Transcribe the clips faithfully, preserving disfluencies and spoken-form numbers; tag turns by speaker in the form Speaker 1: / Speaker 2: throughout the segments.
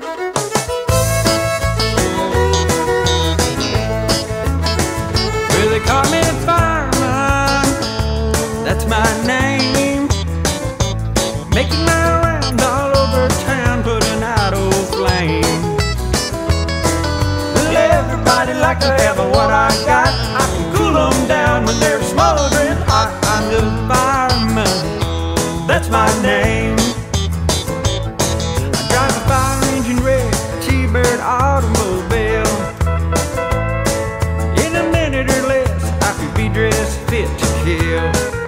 Speaker 1: Well, they call me fireman, that's my name. Making my rounds all over town, putting out old flame. Well, everybody like to have what I got. I can cool them down when they're smoldering hot. I'm the fireman, that's my name. I drive a fire engine red T-Bird automobile. In a minute or less, I could be dressed fit to kill.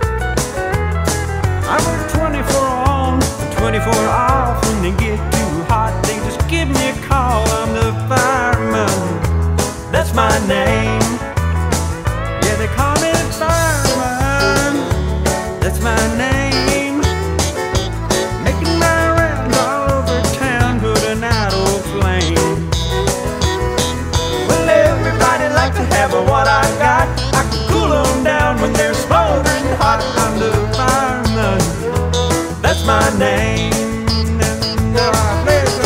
Speaker 1: I work twenty-four on, twenty-four off. When they get too hot, they just give me a call. I'm the fireman, that's my name. Yeah, they call me the fireman, that's my name. Making my rounds all over town, putting out old flame. Well, everybody like to have what I got. I can cool them down when they're smoldering hot. I'm the fireman, that's my name. And now I play the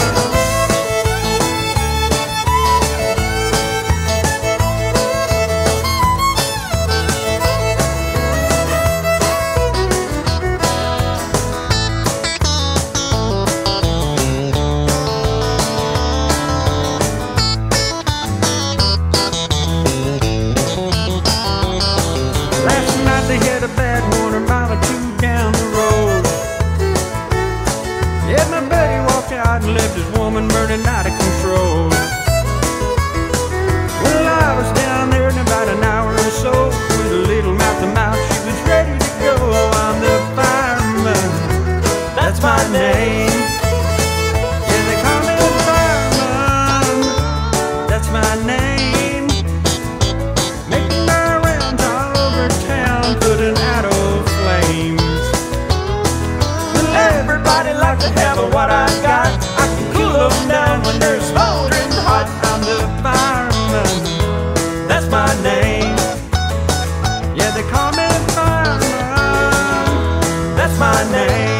Speaker 1: they hit a bad one a mile or two down the road. Yeah, my buddy walked out and left his woman burning out of control. Well, I was down there in about an hour or so, with a little mouth to mouth, she was ready to go. I'm the fireman, that's my name. Yeah, they call me the fireman, that's my name. Making my rounds all over town, putting out old flames. Well, everybody like to have what I got. I can cool them down when they're smoldering hot. I'm the fireman, that's my name. Yeah, they call me the fireman, that's my name.